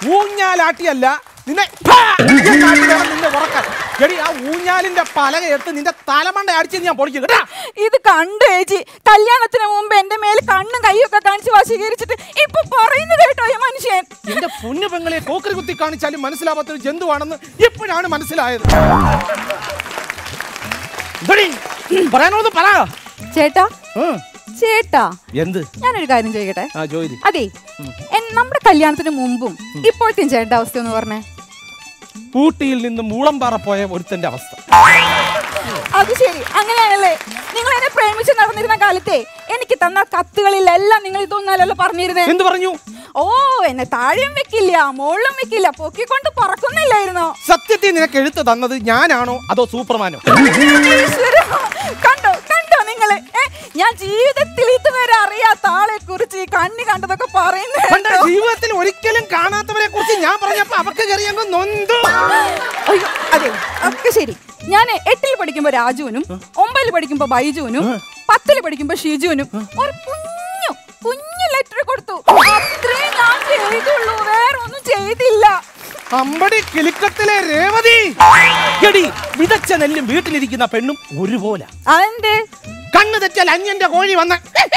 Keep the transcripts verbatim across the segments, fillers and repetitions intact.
ഊഞ്ഞാലാട്ടിയല്ല നിന്നെ നിന്നെ ഉറക്കാൻ. എടി ആ ഊഞ്ഞാലിന്റെ പലക എടുത്ത് നിന്റെ തലമണ്ട അടിച്ച് ഞാൻ പൊളിക്കും കേട്ടാ. ഇത് കണ്ടു ചേച്ചി, കല്യാണത്തിന് മുമ്പ് എന്റെ മേൽ കണ്ണും കൈയൊക്കെ കാണിച്ച് വശീകരിച്ചിട്ട് ഇപ്പൊ പറയുന്നത് കേട്ടോ ഈ മനുഷ്യൻ. എന്റെ പൊന്നു പെങ്ങളെ കോക്കറി കുത്തി കാണിച്ചാലും മനസ്സിലാവാത്ത ഒരു ജന്തുവാണെന്ന് ഇപ്പോഴാണ് മനസ്സിലായത്. പറയാനോന്ന് പറ ചേട്ടാ. ചേട്ടാ എന്ത്? ഞാനൊരു കാര്യം ചോദിക്കട്ടെ? അതെ, നമ്മുടെ കല്യാണത്തിന് മുമ്പും ഇപ്പോഴത്തെയും ചേട്ടന്റെ അവസ്ഥ ഒന്ന് പറഞ്ഞേ. ഊട്ടിയിൽ നിന്ന് മൂളംപാറ പോയ ഒരുത്തന്റെ അവസ്ഥ. അത് ശരി, അങ്ങനെയാണല്ലേ. നിങ്ങൾ എന്നെ പ്രേമിച്ച് നടന്നിരുന്ന കാലത്തെ എനിക്ക് തന്ന കത്തുകളിലെല്ലാം നിങ്ങൾ ഇതൊന്നല്ലോ പറഞ്ഞിരുന്നേ. എന്ത് പറഞ്ഞു? ഓ, എന്നെ താഴെയും വെക്കില്ല മോളിലും വെക്കില്ല, പൊക്കിക്കൊണ്ട് പറക്കുന്നില്ലായിരുന്നോ? സത്യത്തിൽ നിനക്ക് എഴുത്ത് തന്നത് ഞാനാണോ അതോ സൂപ്പർമാനോ? കണ്ടോ കണ്ടോ നിങ്ങള്, ഞാൻ ജീവിതത്തിൽ ഇതുവരെ അറിയാത്ത ആളെ കുറിച്ച് ഈ കണ്ണി കണ്ടതൊക്കെ പറയുന്നത്. ജീവിതത്തിൽ ഒരിക്കലും കാണാത്തവരെ കുറിച്ച് ഞാൻ പറഞ്ഞപ്പോ അവക്ക് കയറിയങ്ങ് നൊന്തു. അയ്യോ അതെ, ഒക്കെ ശരി. ഞാൻ എട്ടിൽ പഠിക്കുമ്പോ രാജുവിനും, ഒമ്പതിൽ പഠിക്കുമ്പോ ബൈജുവിനും, പത്തിൽ പഠിക്കുമ്പോ ഷിജുവിനും ഒരു കുഞ്ഞു കുഞ്ഞു ലെറ്റർ കൊടുത്തു. അത്രേ ഞാൻ ചെയ്തുള്ളൂ, വേറെ ഒന്നും ചെയ്തില്ല. അമ്പടി കിളിക്കത്തിലെ രേവതി. എടി, വിതച്ച നെല്ലും വീട്ടിലിരിക്കുന്ന പെണ്ണും ഒരുപോലെ. അതെന്തേ? കണ്ണ് തെറ്റാൽ അന്യന്റെ കോഴി വന്ന.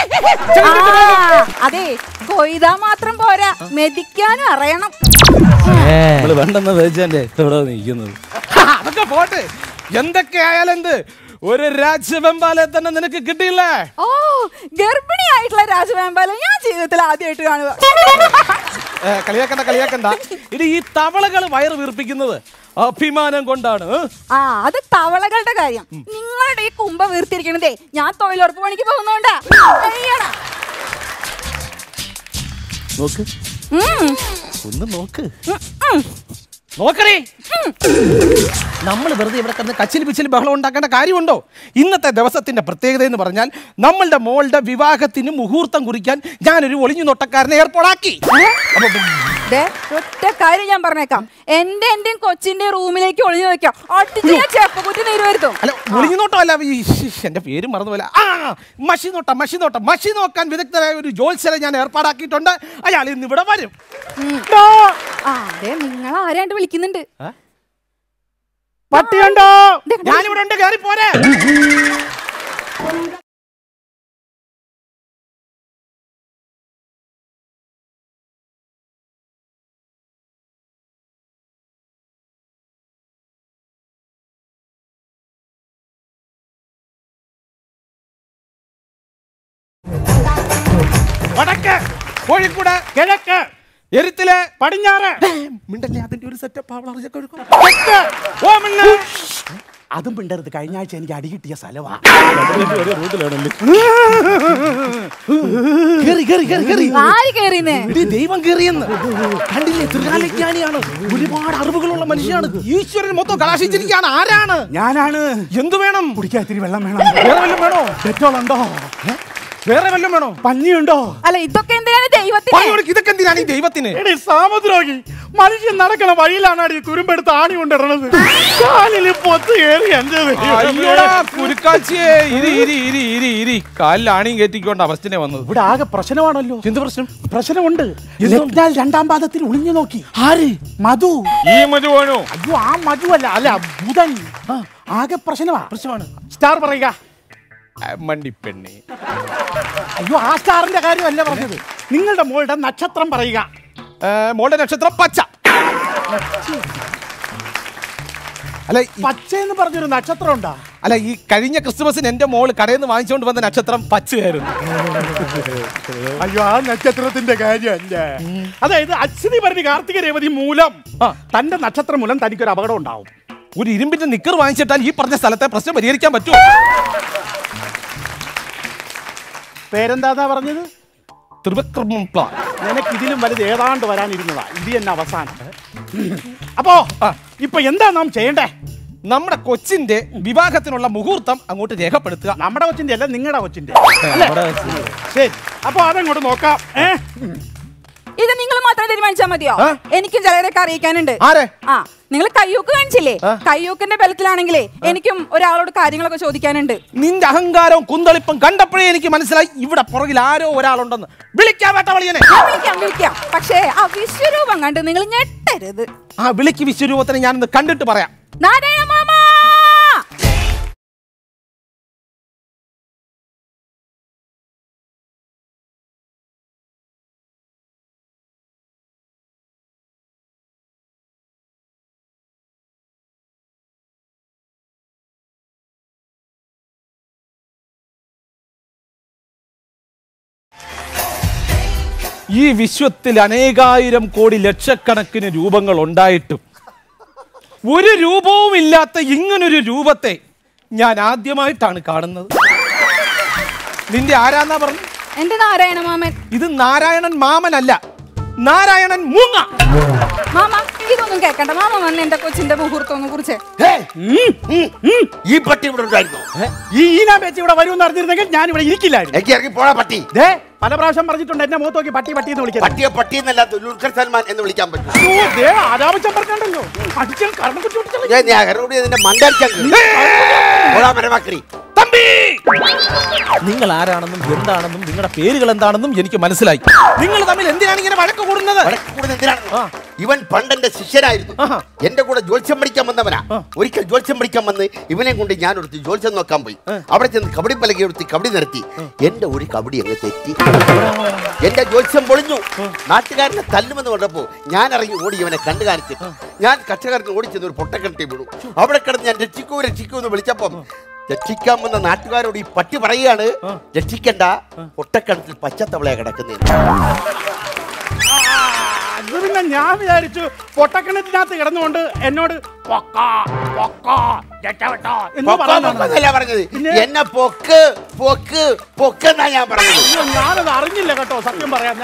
അതെ, കൊയ്താ മാത്രം പോരാ, മെതിക്കാനും അറിയണം. വേണ്ടെന്ന് വെച്ചേ ഇവിടെ നിൽക്കുന്നത്. അതൊക്കെ പോട്ടെ, എന്തൊക്കെ ആയാലും എന്ത്, ഒരു രാജവെമ്പാലെ തന്നെ നിനക്ക് കിട്ടിയില്ലേ? ഓ, ഗർഭിണിയായിട്ടുള്ള രാജവെമ്പാലെ ഞാൻ ജീവിതത്തിൽ ആദ്യമായിട്ട് കാണുക. കളിയാക്കണ്ട കളിയാക്കണ്ട. ഇനി ഈ തവളകൾ വയറ് വീർപ്പിക്കുന്നത് അഭിമാനം കൊണ്ടാണ്. ആ, അത് തവളകളുടെ കാര്യം. നിങ്ങളുടെ ഈ കുംഭ വീർത്തിരിക്കണതേ ഞാൻ തൊഴിലുറപ്പ് പണിക്ക് പോകുന്നോണ്ടാ. നോക്ക്, ഒന്ന് നോക്ക് നോക്കണേ. നമ്മൾ വെറുതെ ഇവിടെ കിടന്ന് കച്ചിൽ പിച്ചിൽ ബഹളം ഉണ്ടാക്കേണ്ട കാര്യമുണ്ടോ? ഇന്നത്തെ ദിവസത്തിന്റെ പ്രത്യേകത എന്ന് പറഞ്ഞാൽ നമ്മളുടെ മോളുടെ വിവാഹത്തിന് മുഹൂർത്തം കുറിക്കാൻ ഞാനൊരു ഒളിഞ്ഞു നോട്ടക്കാരനെ ഏർപ്പാടാക്കി. ഒറ്റ കാര്യം ഞാൻ പറഞ്ഞേക്കാം, എന്റെ എന്റെയും കൊച്ചിന്റെ റൂമിലേക്ക് ഒളിഞ്ഞു വെക്കാം. ചെപ്പക്കുറ്റി നീരുവരുത്തും. അല്ല, ഒളിഞ്ഞു നോട്ടം അല്ല, എന്റെ പേര് മറന്നുപോലെ. ആ, മഷി നോട്ടം മഷി നോട്ടം മഷി നോക്കാൻ വിദഗ്ധരായ ഒരു ജോത്സ്യരെ ഞാൻ ഏർപ്പാടാക്കിയിട്ടുണ്ട്. അയാൾ ഇന്ന് ഇവിടെ വരും. അതെ, നിങ്ങൾ ആരാണ്ട് വിളിക്കുന്നുണ്ട്. പട്ടിയുണ്ടോ? ഞാനിവിടെ ഉണ്ട്, കയറി പോരെ. വടക്ക്, കോഴിക്കോട്, കിഴക്ക്, എരുത്തില്, പടിഞ്ഞാറ്. മിണ്ടല്ലേ, അതിന്റെ ഒരു സെറ്റപ്പ്. അതും മിണ്ടരുത്, കഴിഞ്ഞ ആഴ്ച എനിക്ക് അടി കിട്ടിയ സ്ഥലമാണ്. ദൈവം കേറിയെന്ന് കണ്ടില്ലേ? ത്രികാലജ്ഞാനിയാണ്, ഒരുപാട് അറിവുകളുള്ള മനുഷ്യനാണ്. ഈശ്വരൻ മൊത്തം കലാശിച്ചിരിക്കുകയാണ്. ആരാണ്? ഞാനാണ്. എന്തു വേണം? കുടിക്കാൻ ഇത്തിരി വെള്ളം വേണം. വേറെ വല്ലതും വേണോ? പെട്രോൾ ഉണ്ടോ? വേറെ വല്ലതും വേണോ? പഞ്ഞിയുണ്ടോ? അല്ല, ഇതൊക്കെ എന്തിനാണ് ദൈവത്തിന്? ഇതൊക്കെ എന്തിനാണ് ഈ ദൈവത്തിന്? സാമുദ്രോഗി മനുഷ്യൻ നടക്കണ വഴിയിലാണ് ഈ തുരുമ്പെടുത്ത് ആണി കൊണ്ടിടണത്. കാലിൽ പൊത്ത് കയറി. കാലിൽ ആണിയും കയറ്റിക്കൊണ്ട് അവസ്ഥനെ വന്നത്. ഇവിടെ ആകെ പ്രശ്നമാണല്ലോ. എന്ത് പ്രശ്നം? പ്രശ്നമുണ്ട്. രണ്ടാം പാദത്തിൽ ഒളിഞ്ഞു നോക്കി. ആര്? മധു. ഈ മധു ആണോ? അയ്യോ, ആ മധു അല്ല, അല്ല ബുധൻ. ആകെ പ്രശ്നമാണ്. പ്രശ്നമാണ്. സ്റ്റാർ പറയുക. മണ്ടിപ്പെണ്ണി. അയ്യോ, ആ സ്റ്റാറിന്റെ കാര്യമല്ല പറഞ്ഞത്. നിങ്ങളുടെ മോളുടെ നക്ഷത്രം പറയുക. മോളുടെ നക്ഷത്രം പച്ച. അല്ല, പച്ച എന്ന് പറഞ്ഞൊരു നക്ഷത്രം ഉണ്ടാ? അല്ല, ഈ കഴിഞ്ഞ ക്രിസ്മസിന് എന്റെ മോള് കടയിൽ നിന്ന് വാങ്ങിച്ചുകൊണ്ട് വന്ന നക്ഷത്രം പച്ചയായിരുന്നു. അയ്യോ, ആ നക്ഷത്രത്തിന്റെ കാര്യമല്ല. അതായത് അശ്വതി ഭരണി കാർത്തിക രേവതി മൂലം തന്റെ നക്ഷത്രം മൂലം തനിക്കൊരു അപകടം ഉണ്ടാവും. ഒരു ഇരുമ്പിന്റെ നിക്കർ വാങ്ങിച്ചിട്ടാൽ ഈ പറഞ്ഞ സ്ഥലത്തെ പ്രശ്നം പരിഹരിക്കാൻ പറ്റുമോ? പേരെന്താ പറഞ്ഞത്? ത്രിവിക്രമ. നിനക്ക് ഇതിലും വലുത് ഏതാണ്ട് വരാനിരുന്നതാ. ഇത് തന്നെ അവസാനം. അപ്പോ ഇപ്പൊ എന്താ നാം ചെയ്യണ്ടേ? നമ്മുടെ കൊച്ചിന്റെ വിവാഹത്തിനുള്ള മുഹൂർത്തം അങ്ങോട്ട് രേഖപ്പെടുത്തുക. നമ്മുടെ കൊച്ചിന്റെ അല്ല, നിങ്ങളുടെ കൊച്ചിന്റെ. ശരി, അപ്പൊ അതങ്ങോട്ട് നോക്കാം. ഇത് നിങ്ങൾ മാത്രം തീരുമാനിച്ചാൽ മതിയോ? എനിക്കും ചിലരൊക്കെ അറിയിക്കാനുണ്ട്. ആരെ? ആ, നിങ്ങൾ കയ്യൂക്ക് കാണിച്ചില്ലേ? കയ്യൂക്കിന്റെ ബലത്തിലാണെങ്കിലേ എനിക്കും ഒരാളോട് കാര്യങ്ങളൊക്കെ ചോദിക്കാനുണ്ട്. നിന്റെ അഹങ്കാരവും കുന്തളിപ്പും കണ്ടപ്പോഴേ എനിക്ക് മനസ്സിലായി ഇവിടെ പുറകിൽ ആരോ ഒരാളുണ്ടെന്ന്. വിളിക്കാൻ വേട്ടവളിയനെ. വിളിക്കാം വിളിക്കാം. പക്ഷേ ആ വിശ്വരൂപം കണ്ട് നിങ്ങൾ ഞെട്ടരുത്. ആ വിളിക്ക് വിശ്വരൂപത്തിനെ ഞാനൊന്ന് കണ്ടിട്ട് പറയാം. നാരായണ മാമ ഈ വിശ്വത്തിൽ അനേകായിരം കോടി ലക്ഷക്കണക്കിന് രൂപങ്ങൾ ഉണ്ടായിട്ടും ഒരു രൂപവും ഇല്ലാത്ത ഇങ്ങനൊരു രൂപത്തെ ഞാൻ ആദ്യമായിട്ടാണ് കാണുന്നത്. നിന്റെ ആരാന്നാ പറഞ്ഞു? എന്റെ നാരായണ മാമൻ. ഇത് നാരായണൻ മാമനല്ല, നാരായണൻ മൂങ്ങ. മാമ ഇതൊന്നും കേക്കണ്ട. മാമ വന്ന് എന്റെ കൊച്ചിന്റെ മുഹൂർത്തം കുറിച്ച്. ഈ പട്ടി ഇവിടെ ഉണ്ടായിരുന്നു. ഈ ഈനാ പേച്ച് ഇവിടെ വരുമെന്ന് അറിഞ്ഞിരുന്നെങ്കിൽ ഞാൻ ഇവിടെ ഇരിക്കില്ലായിരുന്നു. എനിക്ക് ഇറങ്ങി പോടാ പട്ടി. പല പ്രാവശ്യം പറഞ്ഞിട്ടുണ്ട് എന്നെ മുഖത്ത് നോക്കി പട്ടി പട്ടി എന്ന് വിളിക്കാൻ. പട്ടിയെ പട്ടി എന്നല്ല ദുൽഖർ സൽമാൻ എന്ന് വിളിക്കാൻ പറ്റും. ആരാവശ്യം പറഞ്ഞല്ലോ അടിച്ചാൽ കർമ്മ കുട്ടി ഞാൻ ഞാനോട് നിന്റെ മണ്ടടിക്കാൻ തമ്പി, നിങ്ങൾ ആരാണെന്നും എന്താണെന്നും നിങ്ങളുടെ പേരുകൾ എന്താണെന്നും എനിക്ക് മനസ്സിലായി. നിങ്ങൾ തമ്മിൽ എന്തിനാണ് ഇങ്ങനെ വഴക്ക് കൂടുന്നത്? ഇവൻ പണ്ടെന്റെ ശിഷ്യനായിരുന്നു. എന്റെ കൂടെ ജ്യോത്സ്യം പഠിക്കാൻ വന്നവനാ. ഒരിക്കൽ ജ്യോത്സ്യം പഠിക്കാൻ വന്ന് ഇവനെ കൊണ്ട് ഞാൻ എടുത്ത് ജ്യോത്സ്യം നോക്കാൻ പോയി. അവിടെ ചെന്ന് കബഡി പലകി എടുത്ത് കബഡി നിർത്തി. എന്റെ ഒരു കബഡി അങ്ങ് തെറ്റി. എന്റെ ജ്യോത്സ്യം പൊളിഞ്ഞു. നാട്ടുകാരനെ തല്ലുമെന്ന് പറഞ്ഞപ്പോ ഞാൻ ഇറങ്ങി ഓടി ഇവനെ കണ്ടു കാണിച്ചിട്ട് ഞാൻ കച്ചക്കാരന് ഓടി ചെന്ന് ഒരു പൊട്ടക്കിണറ്റി വീണു. അവിടെ കിടന്ന് ഞാൻ രക്ഷിക്കൂ രക്ഷിക്കൂ എന്ന് വിളിച്ചപ്പം രക്ഷിക്കാൻ വന്ന നാട്ടുകാരോട് ഈ പട്ടി പറയുകയാണ്, രക്ഷിക്കണ്ട, പൊട്ടക്കിണറ്റിൽ പച്ചത്തവളയാ കിടക്കുന്നത്. പിന്നെ ഞാൻ വിചാരിച്ചു പൊട്ടക്കിണറ്റിനകത്ത് കിടന്നുകൊണ്ട് എന്നോട് പറഞ്ഞത്. എന്നെ പൊക്ക് പൊക്ക് പൊക്കെന്നാ ഞാൻ പറഞ്ഞത്. ഞാനത് അറിഞ്ഞില്ല കേട്ടോ, സത്യം പറയാം.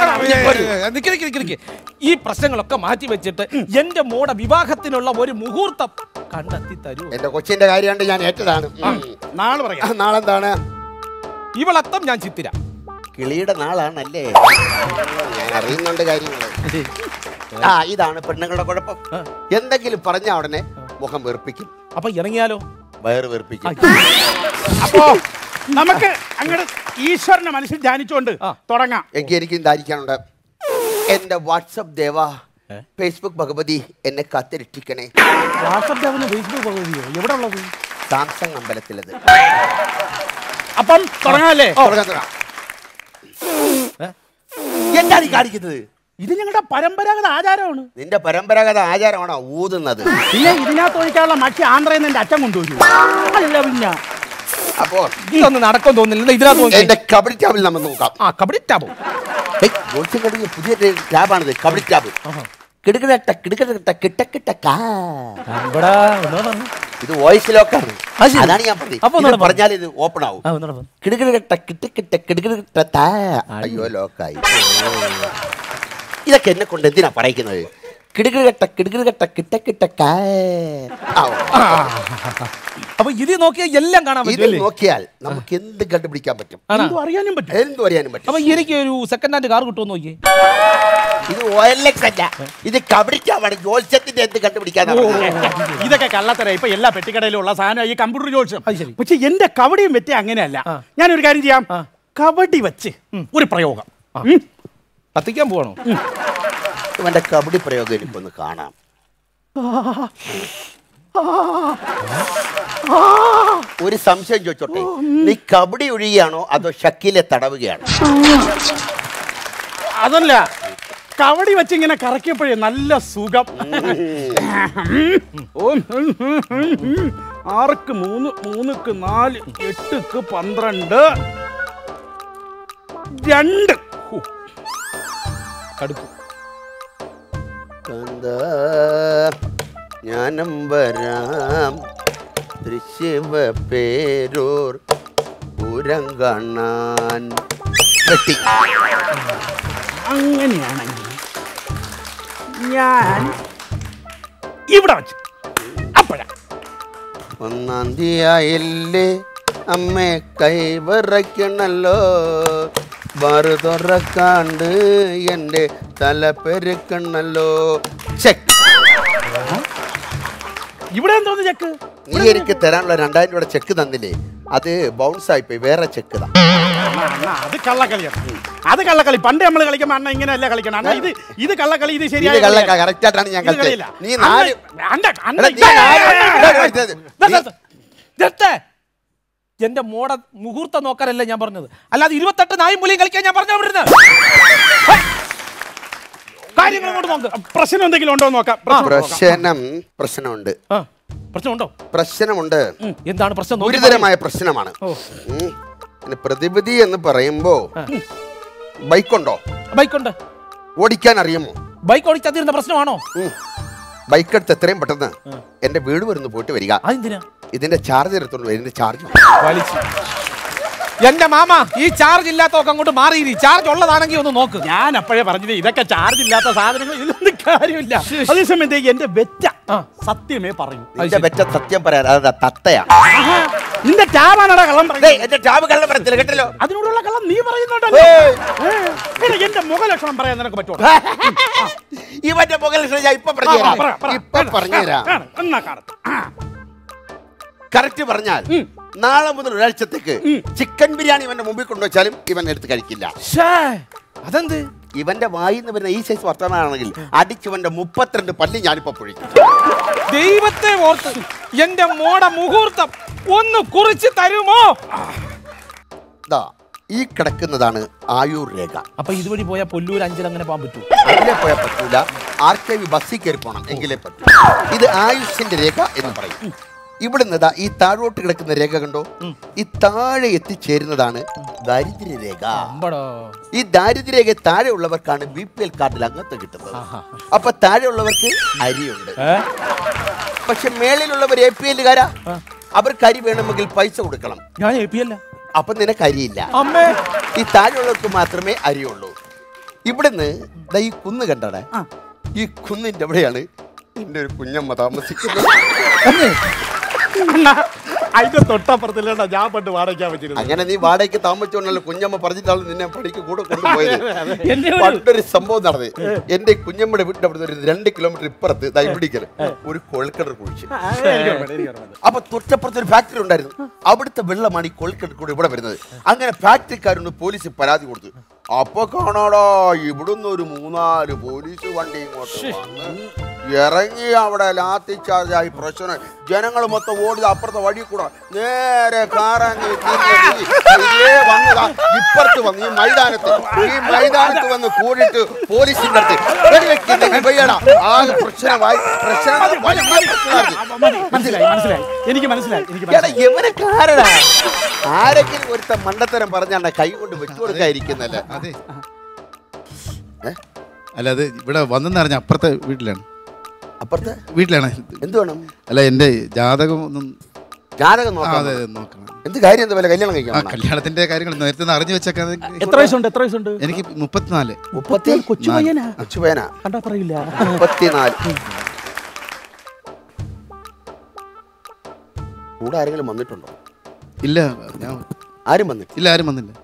ഈ പ്രശ്നങ്ങളൊക്കെ മാറ്റി വെച്ചിട്ട് എന്റെ മോടെ വിവാഹത്തിനുള്ള ഒരു മുഹൂർത്തം കണ്ടെത്തി തരൂ. എന്റെ കൊച്ചിന്റെ കാര്യമുണ്ട്, ഞാൻ ഏറ്റതാണ്. നാളെ പറയാം. നാളെന്താണ്? ഇവളത്തം ഞാൻ ചിത്തിര. കിളിയുടെ നാളാണല്ലേ? ഞാൻ അറിയുന്നുണ്ട് കാര്യങ്ങള്. ആ ഇതാണ് പെണ്ണുങ്ങളുടെ കുഴപ്പം. എന്തെങ്കിലും പറഞ്ഞ ഉടനെ മുഖം വെറുപ്പിക്കും. അപ്പൊ ഇറങ്ങിയാലോ? വയറ് വെറുപ്പിക്കും. അപ്പോ നമുക്ക് അങ്ങോട്ട് ഈശ്വരനെ മനസ്സിൽ ധ്യാനിച്ചുകൊണ്ട് തുടങ്ങാം. എനിക്ക് എനിക്കും ധാരിക്കാനുണ്ട്. എന്റെ വാട്സപ്പ് ദേവ, ഫേസ്ബുക്ക് ഭഗവതി എന്നെ കാത്തിരക്ഷിക്കണേ. വാട്സപ്പ് ദേവന് ഫേസ്ബുക്ക് ഭഗവതിയോ? എവിടെ ഉള്ളത്? സാംസങ് അമ്പലത്തിലത്. അപ്പം തുടങ്ങാല്ലേ? എന്താ നീ കാണിക്കുന്നത്? ഇത് ഞങ്ങളുടെ പരമ്പരാഗത ആചാരമാണ്. നിന്റെ പരമ്പരാഗത ആചാരമാണോ ഊതുന്നത്? പിന്നെ ഇതിനകത്ത് ഒഴിക്കാനുള്ള മക്ഷി ആന്ധ്രയിൽ നിന്ന് എന്റെ അച്ഛൻ കൊണ്ടുവരും. അല്ല പിന്നെ അപ്പോ ഇതൊന്ന് നടക്കാൻ തോന്നില്ല. ഇതിനകത്ത് എന്റെ കബഡി ടാബിൽ നമ്മൾ നോക്കാം. ആ കബഡി ടാബോ പുതിയ ടാബാണിത്, കബഡി ടാബ്. കിടുകിടട്ട കിടുകിടട്ട കിട്ടക്കിട്ടക്കാ. ഇത് വോയിസ് ലോക്കാണ്. അതാണ് ഞാൻ പറഞ്ഞത്. പറഞ്ഞാൽ ഇത് ഓപ്പൺ ആവും. കിടുകിടട്ട കിട്ടക്കിട്ട കിടുകിടട്ട. അയ്യോ ലോക്കായി. ഇതൊക്കെ എന്നെ കൊണ്ട് എന്തിനാ പറയിക്കുന്നത്? കിടുകിടട്ട കിടുകിടട്ട കിട്ടക്കിട്ടക്കാ. അപ്പൊ ഇത് നോക്കിയാൽ എല്ലാം കാണാൻ ഇത് നോക്കിയാൽ നമുക്ക് എന്ത് കണ്ടുപിടിക്കാൻ പറ്റും, അറിയാനും പറ്റും, എന്തും അറിയാനും പറ്റും. അപ്പൊ എനിക്ക് ഒരു സെക്കൻഡ് ഹാൻഡ് കാർ കിട്ടുമെന്ന് നോക്കിയേ. ഇത് ഓ എൽ എക്സ് അല്ല, ഇത് കബഡിക്കാണ്. ജോത്സ്യത്തിന്റെ എന്ത് കണ്ടുപിടിക്കാൻ? ഇതൊക്കെ കള്ളത്തര. ഇപ്പൊ എല്ലാ പെട്ടിക്കടയിലും ഉള്ള സാധനം ഈ കമ്പ്യൂട്ടർ ജോത്സ്യം. പക്ഷെ എന്റെ കബഡിയും വെറ്റി അങ്ങനെയല്ല. ഞാനൊരു കാര്യം ചെയ്യാം. കബഡി വെച്ച് ഒരു പ്രയോഗം കത്തിക്കാൻ പോവാണോ? ഇവന്റെ കബഡി പ്രയോഗം എനിക്കൊന്ന് കാണാം. ഒരു സംശയം ചോദിച്ചോട്ടെ, നീ കബഡി ഒഴിയുകയാണോ അതോ ഷക്കിലെ തടവുകയാണോ? അതല്ല, കബഡി വെച്ച് ഇങ്ങനെ കറക്കിയപ്പോഴേ നല്ല സുഖം. ആറുക്ക് മൂന്ന്, മൂന്നുക്ക് നാല്, എട്ടുക്ക് പന്ത്രണ്ട്, രണ്ട് കടുക്കും. ഞാനും വരാം തൃശ്ശിവ പേരൂർ പൂരം കാണാൻ. വെട്ടി. അങ്ങനെയാണെങ്കിൽ ഞാൻ ഇവിടെ വെച്ച് അപ്പഴാ ഒന്നാം തീയതിയായില്ലേ അമ്മേ കൈവിറയ്ക്കണല്ലോ, ബാറ് തുറക്കാണ്ട് എൻ്റെ തല പെരുക്കണല്ലോ. ചെക്ക്. ഇവിടെ എന്തോന്ന് ചെക്ക്? നീ എനിക്ക് തരാനുള്ള രണ്ടായിരം രൂപയുടെ ചെക്ക് തന്നില്ലേ, അത് ബൗൺസ് ആയിപ്പോയി, വേറെ ചെക്ക് താ. അത് കള്ളക്കളിയാണ്, അത് കള്ളക്കളി. പണ്ട് നമ്മൾ കളിക്കുമ്പോ അണ്ണ ഇങ്ങനെയല്ല കളിക്കണം അണ്ണ. ഇത് ഇത് കള്ളക്കളി, ഇത് ശരിയായ കറക്റ്റ് ആയിട്ടാണ് ഞാൻ കളിച്ചത്. നീ നാല് എന്റെ മോടെ മുഹൂർത്തം നോക്കാനല്ലേ ഞാൻ പറഞ്ഞത്, അല്ലാതെ ഇരുപത്തെട്ട് നായും പുലിയും കളിക്കാൻ ഞാൻ പറഞ്ഞു വിടുന്നത്. കാര്യങ്ങൾ കൊണ്ട് നോക്ക്. പ്രശ്നം എന്തെങ്കിലും ഉണ്ടോ നോക്കാം. പ്രശ്നം പ്രശ്നമുണ്ട് പ്രശ്നമുണ്ടോ? പ്രശ്നമുണ്ട്. എന്താണ് പ്രശ്നം? ഗുരുതരമായ പ്രശ്നമാണ്. പ്രതിപതി എന്ന് പറയുമ്പോ ബൈക്കുണ്ടോ? ബൈക്കുണ്ട്. ഓടിക്കാൻ അറിയുമോ? ബൈക്ക് ഓടിച്ചാതിരുന്ന പ്രശ്നമാണോ? ബൈക്ക് എടുത്ത് എത്രയും പെട്ടെന്ന് എന്റെ വീട് വരുന്ന പോയിട്ട് വരിക. അതെന്തിനാ? ഇതിന്റെ ചാർജ് എടുത്തോണ്ട് ഇതിന്റെ ചാർജ് എന്റെ മാമ ഈ ചാർജ് ഇല്ലാത്തൊക്കെ അങ്ങോട്ട് മാറി. ചാർജ് ഉള്ളതാണെങ്കിൽ ഒന്ന് നോക്ക്. ഞാൻ അപ്പോഴേ പറഞ്ഞത് ഇതൊക്കെ ചാർജ് ഇല്ലാത്ത സാധനങ്ങൾ, ഇതിലൊന്നും കാര്യമില്ല. അതേസമയം എന്റെ വെറ്റ സത്യമേ പറയൂ. എന്റെ വെറ്റ സത്യം പറയാൻ അതാ തത്തയാ. നിന്റെ ടാബാണടാ കള്ളം പറയുന്നത്. എന്റെ ടാബ് കള്ളം പറയത്തില്ല കേട്ടല്ലോ. അതിനോടുള്ള കള്ളം നീ പറയുന്നുണ്ടല്ലോ. എന്റെ മുഖലക്ഷണം പറയാൻ നിനക്ക് പറ്റുമോ? ഇവന്റെ മുഖലക്ഷണം ഞാൻ ഇപ്പൊ പറഞ്ഞുതരാം. ഇപ്പൊ പറഞ്ഞുതരാം. കറക്റ്റ് പറഞ്ഞാൽ നാളെ മുതൽ ഒരാഴ്ചത്തേക്ക് ചിക്കൻ ബിരിയാണി ഇവന്റെ മുമ്പിൽ കൊണ്ടുവച്ചാലും ഇവൻ എടുത്ത് കഴിക്കില്ല. അതെന്ത്? ഇവന്റെ വായിന്ന് വരുന്ന ഈ സൈസ് വർത്തമാനാണെങ്കിൽ അടിച്ചവന്റെ മുപ്പത്തിരണ്ട് പല്ലി ഞാനിപ്പോ പൊഴിക്കും. ദൈവത്തെ ഓർത്ത് എന്റെ മോടെ മുഹൂർത്തം ഒന്ന് കുറിച്ച് തരുമോ? ഈ കിടക്കുന്നതാണ് ആയൂർ രേഖ. അപ്പൊ ഇതുവഴി പോയാൽ പൊല്ലൂർ അഞ്ചിൽ അങ്ങനെ പോകാൻ പറ്റൂ? അതിലെ പോയാൽ പറ്റൂല. ആർ കെ വി ബസ്സിൽ കയറി പോകണം എങ്കിലേ പറ്റൂ. ഇത് ആയുഷിന്റെ രേഖ എന്ന് പറയും. ഇവിടുന്ന് ഈ താഴോട്ട് കിടക്കുന്ന രേഖ കണ്ടോ, ഈ താഴെ എത്തിച്ചേരുന്നതാണ് ദാരിദ്ര്യരേഖ. ഈ ദാരിദ്ര്യരേഖ താഴെ ഉള്ളവർക്കാണ് ബി പി എൽ കാർഡിൽ അംഗത്വം കിട്ടുന്നത്. അപ്പൊ താഴെ ഉള്ളവർക്ക് അരിയുണ്ട്. പക്ഷെ മേളിലുള്ളവർ എ പി എല്ലുകാരാ, അവർക്ക് അരി വേണമെങ്കിൽ പൈസ കൊടുക്കണം. ഞാൻ എ പി എൽ. അപ്പൊ നിനക്ക് അരിയില്ല. ഈ താഴെയുള്ളവർക്ക് മാത്രമേ അരിയുള്ളൂ. ഇവിടുന്ന് ഈ കുന്ന് കണ്ടടേ, ഈ കുന്നിന്റെ അവിടെയാണ് എന്റെ ഒരു കുഞ്ഞമ്മ താമസിക്കുന്നത്. അതിന്റെ തൊട്ടപ്പുറത്തില്ല ഞാൻ പണ്ട് വാടകയ്ക്കാൻ വെച്ചിരുന്നു. അങ്ങനെ നീ വാടകയ്ക്ക് താമസിച്ചോണ്ടല്ലോ കുഞ്ഞമ്മ പറഞ്ഞിട്ടാണ് നിന്നെ പണിക്ക് കൂടെ കൊണ്ടുപോയത്. പണ്ടൊരു സംഭവം നടന്നത്, എന്റെ കുഞ്ഞമ്മയുടെ വീട്ടിന്റെ അവിടെ ഒരു രണ്ട് കിലോമീറ്റർ ഇപ്പുറത്ത് ദൈവടിക്കൽ ഒരു കൊഴൽക്കിണർ കുഴിച്ചു. അപ്പൊ തൊട്ടപ്പുറത്ത് ഒരു ഫാക്ടറി ഉണ്ടായിരുന്നു. അവിടുത്തെ വെള്ളമാണ് ഈ കൊഴൽക്കിണർ കൂടെ ഇവിടെ വരുന്നത്. അങ്ങനെ ഫാക്ടറിക്കാരൊന്ന് പോലീസ് പരാതി കൊടുത്തു. അപ്പൊ കാണാടാ ഇവിടുന്ന് ഒരു മൂന്നാല് പോലീസ് വണ്ടി ഇങ്ങോട്ട് വന്ന് ഇറങ്ങി അവിടെ ലാത്തി ചാർജായി പ്രശ്നം. ജനങ്ങൾ മൊത്തം ഓടി അപ്പുറത്തെ വഴി കൂടെ നേരെ കാറാങ്ങി വന്നതാ ഇപ്പുറത്ത് വന്ന് ഈ മൈതാനത്ത് ഈ മൈതാനത്ത് വന്ന് കൂടിയിട്ട് പോലീസിന്റെ അടുത്ത് വെടിവെക്കുന്നെങ്കിൽ വയ്യടാ ആകെ പ്രശ്നമായി. പ്രശ്നം മനസ്സിലായി മനസ്സിലായി എനിക്ക് മനസ്സിലായി എനിക്ക് എവനെ കാരടാ. ആരെങ്കിലും ഒരുത്ത മണ്ടത്തരം പറഞ്ഞാണ്ട കൈ കൊണ്ട് വെച്ചു കൊടുക്കാതിരിക്കുന്നല്ലേ? അതെ അല്ല, അത് ഇവിടെ വന്നെന്ന് അറിഞ്ഞ അപ്പുറത്തെ വീട്ടിലാണ്. അപ്പുറത്തെ വീട്ടിലാണ്. എന്ത് വേണം? അല്ല എന്റെ ജാതകം ഒന്നും ജാതകം നോക്കണം. എന്ത് കാര്യം എന്താ കല്യാണം കഴിക്കണം? കല്യാണത്തിന്റെ കാര്യങ്ങൾ നേരത്തെ അറിഞ്ഞു വെച്ചേക്കാൻ. എത്ര വയസ്സുണ്ട്? എത്ര വയസ്സുണ്ട്? എനിക്ക് മുപ്പത്തിനാല്. മുപ്പത്തി കൊച്ചു പയ്യനാ. കൊച്ചു പയ്യനാ കണ്ടാ പറയില്ല. മുപ്പത്തിനാല്. കൂടെ ആരെങ്കിലും വന്നിട്ടുണ്ടോ? ഇല്ല, ഞാൻ ആരും വന്നിട്ടില്ല. ഇല്ല, ആരും വന്നില്ല.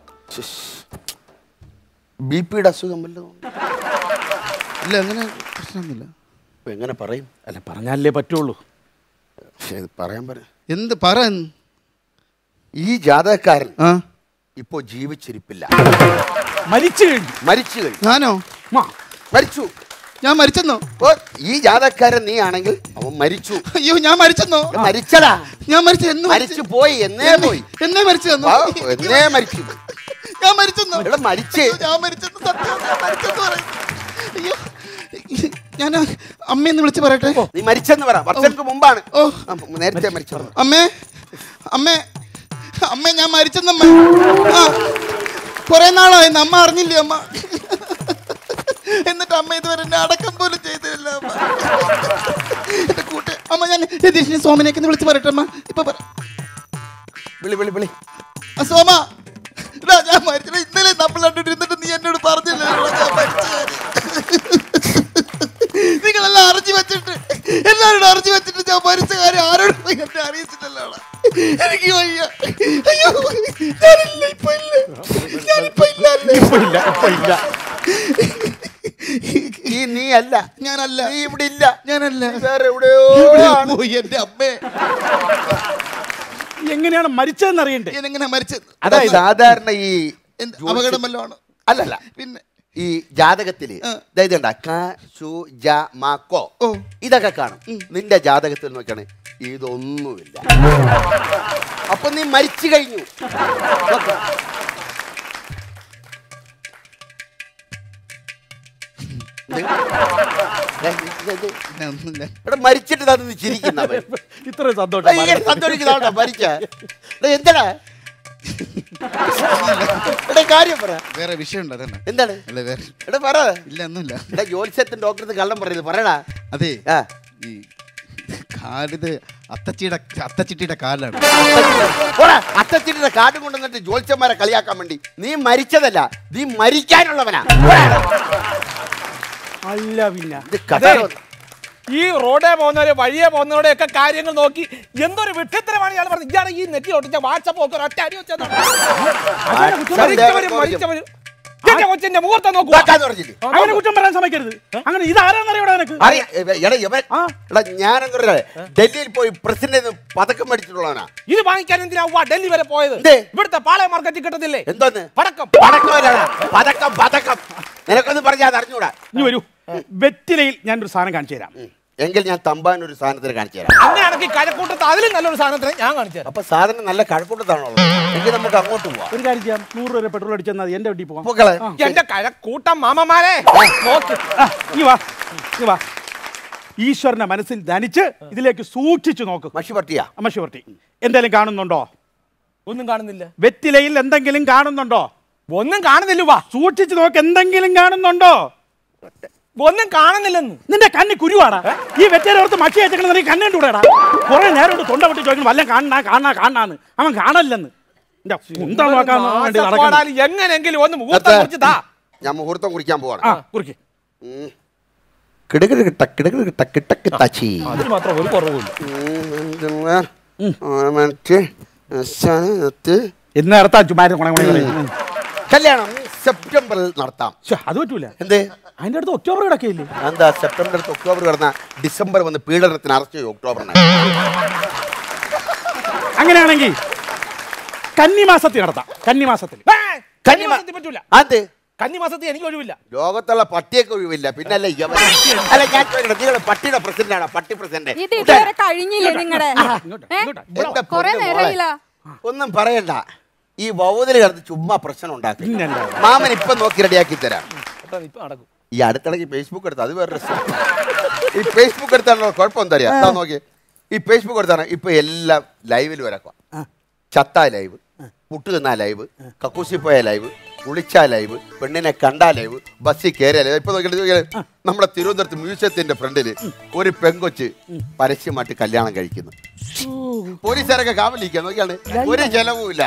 ബി പിയുടെ അസുഖം വല്ലതും? ഇല്ല, അങ്ങനെ പ്രശ്നമൊന്നുമില്ല. എങ്ങനെ പറയും? അല്ല പറഞ്ഞാലേ പറ്റുള്ളൂ. പറയാൻ പറ. എന്ത് പറ? ഈ ജാതകക്കാരൻ ആ ഇപ്പോ ജീവിച്ചിരിപ്പില്ല, മരിച്ചു കഴിഞ്ഞു. മരിച്ചു കഴിഞ്ഞു. ഞാനോ? മരിച്ചു. ഞാൻ മരിച്ചെന്നോ? ഈ ജാതകക്കാരൻ നീ ആണെങ്കിൽ അവൻ മരിച്ചു. അയ്യോ, ഞാൻ മരിച്ചെന്നോ? മരിച്ചടാ. ഞാൻ മരിച്ചു. എന്ന് മരിച്ചു പോയി. എന്നേ പോയി. എന്നേ മരിച്ചു തന്നോ? എന്നേ മരിച്ചു. ഞാൻ മരിച്ചെന്നോ? ഇവിടെ മരിച്ചേ. ഞാൻ മരിച്ചെന്ന് സത്യം മരിച്ചെന്ന് പറയും. അയ്യോ, ഞാൻ അമ്മയെന്ന് വിളിച്ച് പറയട്ടെ. നീ മരിച്ചെന്ന് പറ. വർഷങ്ങൾക്ക് മുമ്പാണ്. ഓ, നേരത്തെ മരിച്ചത്. അമ്മേ, അമ്മേ, അമ്മേ, ഞാൻ മരിച്ചെന്നമ്മ. ആ, കുറെ നാളായി. അമ്മ അറിഞ്ഞില്ലേ അമ്മ? എന്നിട്ട് അമ്മ ഇതുവരെ എന്നെ അടക്കം പോലും ചെയ്തില്ല അമ്മ. എന്റെ കൂട്ട് അമ്മ, ഞാൻ രതീഷിനെ സോമനേക്ക് വിളിച്ച് പറയട്ടെ അമ്മ. ഇപ്പൊ പറ. വിളി വിളി വിളി. സോമ, ഞാൻ മരിച്ചില്ല. ഇന്നലെ നമ്മൾ കണ്ടിട്ട് നീ എന്നോട് പറഞ്ഞില്ല ഞാൻ മരിച്ച കാര്യം. നിങ്ങളെല്ലാം അറിഞ്ഞു വെച്ചിട്ട് എല്ലാവരോടും അറിഞ്ഞു വെച്ചിട്ട് ഞാൻ മരിച്ച കാര്യം ആരോടും എന്നെ അറിയിച്ചില്ലല്ലോ. എനിക്ക് വയ്യ. അയ്യോ, ഞാനില്ല. ഇപ്പൊ ഇല്ല. ഞാനിപ്പോ ഇല്ല. ഇപ്പൊ ഇല്ല. ഇപ്പൊ ഇല്ല. ഈ നീ അല്ല ഞാനല്ല നീ ഇവിടെ ഇല്ല ഞാനല്ല വേറെ എവിടെയോ ആണ്. പോയി എന്റെ അമ്മേ എങ്ങനെയാണ് മരിച്ചതെന്ന് അറിയണ്ടേ? എങ്ങനെ മരിച്ചത്? അതായത് സാധാരണ ഈ എന്ത് അപകടം വല്ലതും ആണ്? അല്ലല്ല പിന്നെ ഈ ജാതകത്തില് അതായത് കണ്ടാ ക ശു ജ മ കോ ഇതൊക്കെ കാണും. നിന്റെ ജാതകത്തിൽ നോക്കിയാണ് ഇതൊന്നുമില്ല. അപ്പൊ നീ മരിച്ചു കഴിഞ്ഞു. നോക്ക്. പിന്നെ ഒന്നുമില്ല. ഇവിടെ മരിച്ചിട്ട് തന്നെ ചിരിക്കുന്നവൻ ഇത്രയും സന്തോഷം ഭയങ്കര സന്തോഷിക്കുന്നതാണോ മരിച്ച എന്താടാ എടാ കാര്യം പറ. വേറെ വിഷയം ഉണ്ട് അതന്നെ. എന്താണ്? അല്ല വേറെ എടാ പറ. ഇല്ല ഒന്നുമില്ല. എടാ ജോത്സ്യത്തിന് ഡോക്ടർക്ക് കള്ളം പറയുന്നത് പറയടാ. അതെ ആ ഈ കാലിത് അത്തച്ചിയുടെ അത്തച്ചിട്ടിയുടെ കാലാണ്. അത്തച്ചിട്ടിയുടെ കാർഡ് കൊണ്ടുവന്നിട്ട് ജോത്സ്യന്മാരെ കളിയാക്കാൻ വേണ്ടി. നീ മരിച്ചതല്ല, നീ മരിക്കാനുള്ളവനാ. അല്ല പിന്നെ ഇത് കഥ ഈ റോഡേ പോകുന്നവരെ വഴിയെ പോകുന്നവരുടെ ഒക്കെ കാര്യങ്ങൾ നോക്കി എന്തൊരു വിട്ടിത്തരമാണ് ഇയാൾ പറഞ്ഞത്. ഇയാളെ ഈ നെറ്റി ഒട്ടിച്ച വാട്സപ്പ് ഒക്കെ ഒറ്റ അടി വെച്ചത്. മരിച്ചവരും മരിച്ചവരും എന്റെ കൊച്ചിന്റെ മുഹൂർത്തം നോക്കൂ. അവനെ കുറ്റം പറയാൻ സമ്മതിക്കരുത്. അങ്ങനെ ഇതാരാന്നറിയോടാ നിനക്ക്? ഞാനെന്താ ഡൽഹിയിൽ പോയി പ്രസിഡന്റ് പതക്കം മേടിച്ചിട്ടുള്ളവനാ. ഇത് വാങ്ങിക്കാൻ എന്തിനാ ഡൽഹി വരെ പോയത്? ഇവിടുത്തെ പാളയ മാർക്കറ്റിൽ കിട്ടത്തില്ലേ എന്തോന്ന് പടക്കം? പതക്കം പതക്കം നിനക്കൊന്നും പറഞ്ഞാൽ അത് അറിഞ്ഞൂടാ. നീ വരൂ, വെറ്റിലയിൽ ഞാനൊരു സാധനം കാണിച്ചു തരാം. എങ്കിൽ ഞാൻ തമ്പാൻ ഒരു സാധനത്തിന് കാണിച്ചു തരാം. അങ്ങനെയാണെങ്കിൽ കഴക്കൂട്ടത്ത് അതിലും നല്ലൊരു സാധനത്തിന് ഞാൻ കാണിച്ചു തരാം. അപ്പൊ സാധനം നല്ല കഴക്കൂട്ടത്താണോ? എങ്കിൽ നമുക്ക് അങ്ങോട്ട് പോവാം. ഒരു കാര്യം ചെയ്യാം, നൂറ് രൂപ പെട്രോൾ അടിച്ചാൽ മതി, എന്റെ വണ്ടി പോവാം. മക്കളെ എന്റെ കഴക്കൂട്ടം മാമമാരെ നോക്ക്. നീ വാ, നീ വാ. ഈശ്വരനെ മനസ്സിൽ ധനിച്ച് ഇതിലേക്ക് സൂക്ഷിച്ചു നോക്ക്. മഷി പട്ടിയാ? മഷി പട്ടി. എന്തെങ്കിലും കാണുന്നുണ്ടോ? ഒന്നും കാണുന്നില്ല. വെറ്റിലയിൽ എന്തെങ്കിലും കാണുന്നുണ്ടോ? ഒന്നും കാണുന്നില്ല. വാ സൂക്ഷിച്ചു നോക്ക്, എന്തെങ്കിലും കാണുന്നുണ്ടോ? ഒന്നും കാണുന്നില്ലെന്ന്. നിന്റെ കണ്ണി കുരുവാടാ. ഈ വെറ്റേരോർത്ത് മഷി അയച്ചേക്കണ നീ കണ്ണുണ്ടൂടാ. കുറെ നേരം കൊണ്ട് തൊണ്ട പൊട്ടി ചോദിക്കുന്നു വല്ല കാണാ കാണാ കാണാന്ന്. അവൻ കാണല്ലെന്ന്. എങ്ങനെങ്കിലും ഒന്ന് മുഹൂർത്തം കുറിച്ച് താ. ഞാൻ മുഹൂർത്തം കുറിക്കാൻ പോവാണ്. കുറിക്ക്. കിടകിട കിട്ട കിടകിട കിട്ട കിട്ടക്ക് തച്ചി. അതിന് മാത്രം ഒരു കുറവുമില്ല. എന്ന് നടത്താൻ ചുമ്മാ കല്യാണം സെപ്റ്റംബറിൽ നടത്താം. അത് പറ്റൂല. എന്തേ? അതിന്റെ അടുത്ത് ഒക്ടോബർ കിടക്കയില്ലേ? എന്താ സെപ്റ്റംബർ ഒക്ടോബർ കിടന്ന ഡിസംബർ വന്ന് പീഡനത്തിന് അറസ്റ്റ് ചെയ്യും ഒക്ടോബറിന്. അങ്ങനെയാണെങ്കിൽ കന്നിമാസത്തിൽ നടത്താം. കന്നിമാസത്തിൽ കന്നിമാസത്തിൽ പറ്റൂല. അതെ കന്നിമാസത്തിൽ എനിക്ക് ഒഴിവില്ല. ലോകത്തുള്ള പട്ടിയൊക്കെ ഒഴിവില്ല. പിന്നെ അല്ല അല്ല ഞാൻ നിങ്ങള് പട്ടിയുടെ പ്രസിഡന്റ് ആണോ? പട്ടി പ്രസിഡന്റ് ഇത് ഇതുവരെ കഴിഞ്ഞില്ലേ നിങ്ങളുടെ? ഒന്നും പറയണ്ട. ഈ വൗതില് കിടന്ന് ചുമ്മാ പ്രശ്നം ഉണ്ടാക്കി. മാമൻ ഇപ്പൊ നോക്കി റെഡിയാക്കി തരാം. ഈ അടുത്തിടയ്ക്ക് ഫേസ്ബുക്ക് എടുത്ത അത് വേറെ രസം. ഈ ഫേസ്ബുക്ക് എടുത്താണോ കുഴപ്പം എന്താ അറിയാം? എന്താ നോക്കി ഈ ഫേസ്ബുക്ക് എടുത്താണ് ഇപ്പൊ എല്ലാം ലൈവിൽ വരക്കുക. ചത്ത ലൈവ്, പുട്ട് തിന്നാ ലൈവ്, കക്കൂസി പോയ ലൈവ്, കുളിച്ചാ ലൈവ്, പെണ്ണിനെ കണ്ടാ ലൈവ്, ബസ്സിൽ കയറിയ ലൈവ്. ഇപ്പൊ നോക്കിയിട്ട് നമ്മുടെ തിരുവനന്തപുരത്ത് മ്യൂസിയത്തിന്റെ ഫ്രണ്ടില് ഒരു പെങ്കൊച്ച് പരസ്യമായിട്ട് കല്യാണം കഴിക്കുന്നു. പോലീസുകാരൊക്കെ കാവലിരിക്കുക. നോക്കിയാണ് ഒരു ചെലവുമില്ല.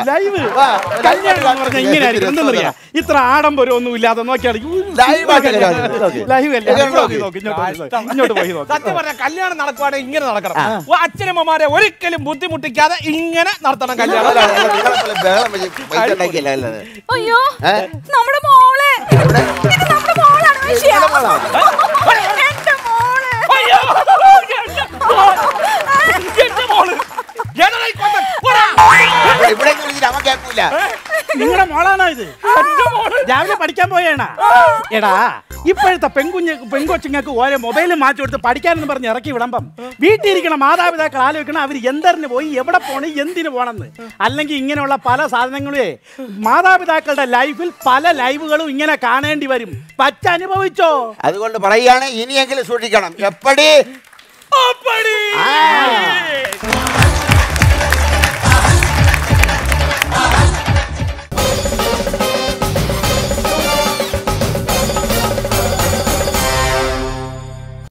ഇത്ര ആഡംബരം ഒന്നും ഇല്ലാതെ നോക്കിയാണ് സത്യം പറഞ്ഞ കല്യാണം നടക്കുവാണെങ്കിൽ ഇങ്ങനെ നടക്കണം. അച്ഛനമ്മമാരെ ഒരിക്കലും ബുദ്ധിമുട്ടിക്കാതെ ഇങ്ങനെ നടത്തണം കല്യാണം. അയ്യോ നമ്മുടെ മോളെ, നമ്മുടെ മോളാണ് വിഷയം. എന്റെ മോള് ഇവിടെ അവൻ കേൾക്കൂല. നിങ്ങളുടെ മോളാണോ ഇത്? രാവിലെ പഠിക്കാൻ പോയേണ? എടാ ഇപ്പോഴത്തെ പെൺകുഞ്ഞ് പെൺകൊച്ചുങ്ങൾക്ക് ഓരോ മൊബൈലും മാറ്റി കൊടുത്ത് പഠിക്കാനെന്ന് പറഞ്ഞ് ഇറക്കി വിടുമ്പം വീട്ടിലിരിക്കണ മാതാപിതാക്കൾ ആലോചിക്കണം അവർ എന്തറിന് പോയി എവിടെ പോണേ എന്തിനു പോണെന്ന്. അല്ലെങ്കിൽ ഇങ്ങനെയുള്ള പല സാധനങ്ങളെ മാതാപിതാക്കളുടെ ലൈഫിൽ പല ലൈവുകളും ഇങ്ങനെ കാണേണ്ടി വരും. പറ്റനുഭവിച്ചോ? അതുകൊണ്ട് പറയുകയാണ് ഇനിയെങ്കിലും സൂക്ഷിക്കണം. എപ്പടി